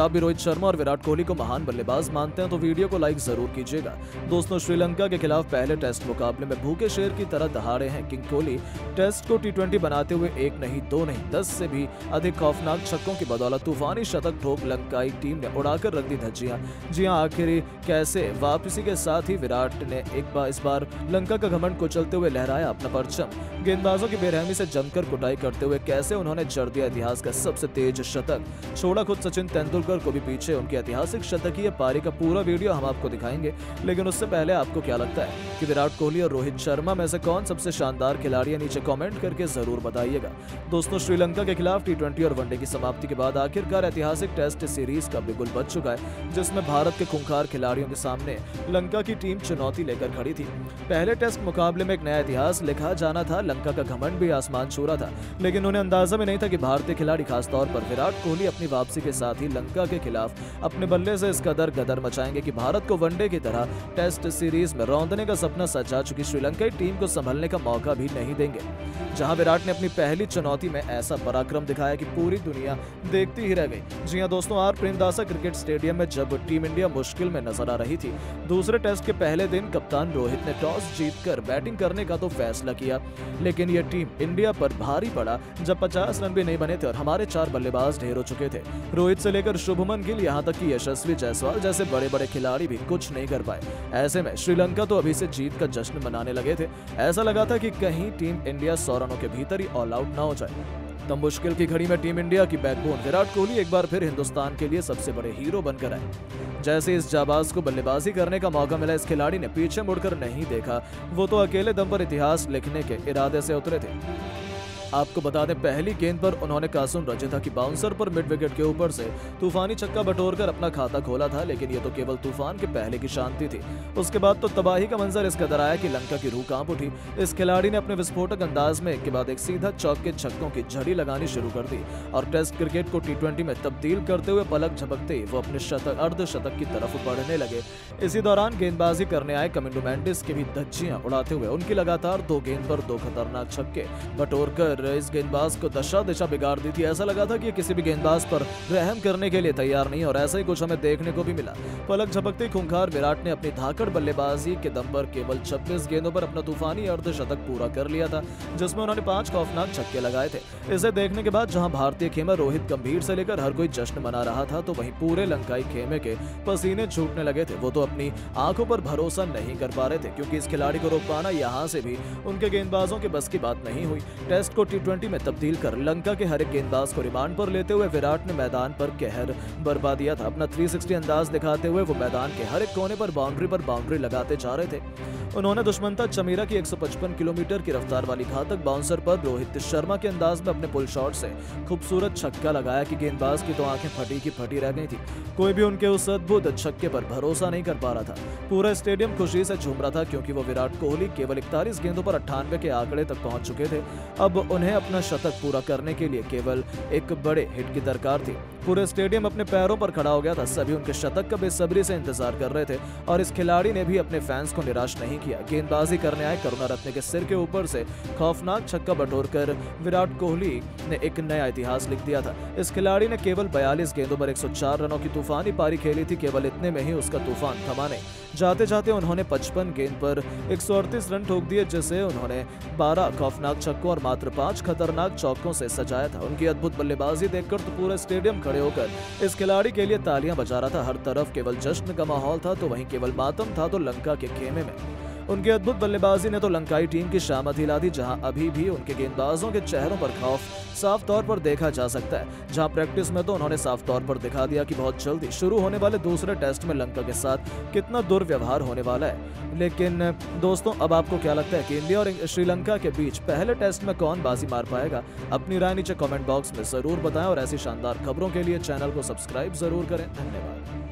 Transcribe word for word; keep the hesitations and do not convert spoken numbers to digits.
आप भी रोहित शर्मा और विराट कोहली को महान बल्लेबाज मानते हैं तो वीडियो को लाइक जरूर कीजिएगा। दोस्तों, श्रीलंका के खिलाफ पहले टेस्ट मुकाबले में भूखे शेर की तरह दहाड़े हैं किंग कोहली। टेस्ट को टी ट्वेंटी बनाते हुए एक नहीं, दो नहीं, दस से भी अधिक खौफनाक छक्कों की बदौलत तूफानी शतक ठोक लंकाई टीम ने उड़ाकर रख दी धज्जियां। जी हां, आखिर कैसे वापसी के साथ ही विराट ने एक बार इस बार लंका का घमंड कुचलते हुए लहराया अपना परचम। गेंदबाजों की बेरहमी से जमकर कुटाई करते हुए कैसे उन्होंने जड़ दिया इतिहास का सबसे तेज शतक, छोड़ा खुद सचिन तेंदुलकर को भी पीछे। उनकी ऐतिहासिक शतकीय पारी का पूरा वीडियो हम आपको दिखाएंगे, लेकिन उससे पहले आपको क्या लगता है कि विराट कोहली और रोहित शर्मा में से कौन सबसे शानदार खिलाड़ी है? नीचे कमेंट करके जरूर बताइएगा। दोस्तों, श्रीलंका के खिलाफ टी ट्वेंटी और वनडे की समाप्ति के बाद आखिरकार ऐतिहासिक टेस्ट सीरीज का बिगुल बज चुका है, जिसमें भारत के खूंखार खिलाड़ियों के सामने लंका की टीम चुनौती लेकर खड़ी थी। पहले टेस्ट मुकाबले में एक नया इतिहास लिखा जाना था। लंका का घमंड भी आसमान छू रहा था, लेकिन उन्हें अंदाजा में नहीं था कि भारतीय खिलाड़ी, खासतौर पर विराट कोहली, अपनी वापसी के साथ ही लंका के खिलाफ अपने बल्ले से इस कदर गदर मचाएंगे कि भारत को वनडे की तरह टेस्ट सीरीज में रौंदने का सपना सजा चुकी श्रीलंकाई टीम को संभलने का मौका भी नहीं देंगे। जहां विराट ने अपनी पहली चुनौती में ऐसा पराक्रम दिखाया कि पूरी दुनिया देखती ही रह गई। जी हां दोस्तों, आर प्रेमदासा क्रिकेट स्टेडियम में जब टीम इंडिया मुश्किल में नजर आ रही थी, दूसरे टेस्ट के पहले दिन कप्तान रोहित ने टॉस जीतकर बैटिंग करने का तो फैसला किया, लेकिन यह टीम इंडिया पर भारी पड़ा जब पचास रन भी नहीं बने थे और हमारे चार बल्लेबाज ढेर हो चुके थे। रोहित से लेकर शुभमन गिल, यहाँ तक कि यशस्वी जायसवाल जैसे बड़े बड़े खिलाड़ी भी कुछ नहीं कर पाए। ऐसे में श्रीलंका तो अभी से जीत का जश्न मनाने लगे थे। ऐसा लगा था कि कहीं टीम इंडिया सौ रनों के भीतर ही ऑल आउट ना हो जाए। तब मुश्किल की घड़ी में टीम इंडिया की बैकबोन विराट कोहली एक बार फिर हिंदुस्तान के लिए सबसे बड़े हीरो बनकर आए। जैसे इस जाबाज को बल्लेबाजी करने का मौका मिला, इस खिलाड़ी ने पीछे मुड़कर नहीं देखा। वो तो अकेले दम पर इतिहास लिखने के इरादे से उतरे थे। आपको बता दें, पहली गेंद पर उन्होंने कासुन रचिता की बाउंसर पर मिड विकेट के ऊपर से तूफानी छक्का बटोरकर अपना खाता खोला था, लेकिन ये तो केवल तूफान के पहले की शांति थी। उसके बाद तो तबाही का मंजर इस कदर आया कि लंका की रूह कांप उठी। इस खिलाड़ी ने अपने विस्फोटक अंदाज में एक के बाद एक सीधा चौके छक्कों की झड़ी लगानी शुरू कर दी और टेस्ट क्रिकेट को टी ट्वेंटी में तब्दील करते हुए पलक झपकते ही वो अपने शतक अर्धशतक की तरफ बढ़ने लगे। इसी दौरान गेंदबाजी करने आए कमिंडो मेंडिस के भी धज्जियां उड़ाते हुए उनकी लगातार दो गेंद पर दो खतरनाक छक्के बटोरकर इस गेंदबाज को दशा दिशा बिगाड़ दी थी। ऐसा लगा था कि किसी भी गेंदबाज पर रहम करने के लिए तैयार नहीं, और ऐसा ही कुछ हमें देखने को भी मिला। पलक झपकते खूंखार विराट ने अपनी धाकड़ बल्लेबाजी के दम पर केवल छब्बीस गेंदों पर अपना तूफानी अर्धशतक पूरा कर लिया था, जिसमें उन्होंने पांच खौफनाक छक्के लगाए थे। इसे देखने के बाद जहां भारतीय खेमे रोहित गंभीर से लेकर हर कोई जश्न मना रहा था, तो वहीं पूरे लंकाई खेमे के पसीने छूटने लगे थे। वो तो अपनी आंखों पर भरोसा नहीं कर पा रहे थे, क्योंकि इस खिलाड़ी को रोक पाना यहां से भी उनके गेंदबाजों के बस की बात नहीं हुई। टेस्ट को टी ट्वेंटी में तब्दील कर लंका के हर एक गेंदबाज को रिमांड पर लेते हुए विराट ने मैदान पर कहर बरपा दिया था। अपना तीन सौ साठ अंदाज दिखाते हुए वो मैदान के हर एक कोने पर बाउंड्री पर बाउंड्री लगाते जा रहे थे। उन्होंने दुश्मनता चमीरा की एक सौ पचपन किलोमीटर की रफ्तार वाली घातक बाउंसर पर रोहित शर्मा के अंदाज में अपने पुल शॉट से खूबसूरत छक्का लगाया कि गेंदबाज की तो आंखें फटी की फटी रह गई थी। कोई भी उनके उस अद्भुत छक्के पर भरोसा नहीं कर पा रहा था। पूरा स्टेडियम खुशी से झूम रहा था, क्योंकि वो विराट कोहली केवल इकतालीस गेंदों पर अट्ठानवे के आंकड़े तक पहुंच चुके थे। अब उन्हें अपना शतक पूरा करने के लिए केवल एक बड़े हिट की दरकार थी। पूरे स्टेडियम अपने पैरों पर खड़ा हो गया था। सभी उनके शतक का बेसब्री से इंतजार कर रहे थे, और इस खिलाड़ी ने भी अपने फैंस को निराश नहीं किया। गेंदबाजी करने आए करुणारत्ने के सिर के ऊपर से खौफनाक छक्का बटोरकर विराट कोहली ने एक नया इतिहास लिख दिया था। इस खिलाड़ी ने केवल बयालीस गेंदों पर एक सौ चार रनों की तूफानी पारी खेली थी। केवल इतने में ही उसका तूफान थमा नहीं। जाते जाते उन्होंने पचपन गेंद पर एक सौ अड़तीस रन ठोक दिए, जिसे उन्होंने बारह खौफनाक छक्कों और मात्र पांच खतरनाक चौकों से सजाया था। उनकी अद्भुत बल्लेबाजी देखकर तो पूरा स्टेडियम खड़े होकर इस खिलाड़ी के लिए तालियां बजा रहा था। हर तरफ केवल जश्न का माहौल था, तो वहीं केवल मातम था तो लंका के खेमे में। उनकी अद्भुत बल्लेबाजी ने तो लंकाई टीम की शामत हिला दी, जहां अभी भी उनके गेंदबाजों के चेहरों पर खौफ साफ तौर पर देखा जा सकता है। जहां प्रैक्टिस में तो उन्होंने साफ तौर पर दिखा दिया कि बहुत जल्दी शुरू होने वाले दूसरे टेस्ट में लंका के साथ कितना दुर्व्यवहार होने वाला है। लेकिन दोस्तों, अब आपको क्या लगता है कि इंडिया और श्रीलंका के बीच पहले टेस्ट में कौन बाजी मार पाएगा? अपनी राय नीचे कमेंट बॉक्स में जरूर बताएं, और ऐसी शानदार खबरों के लिए चैनल को सब्सक्राइब जरूर करें। धन्यवाद।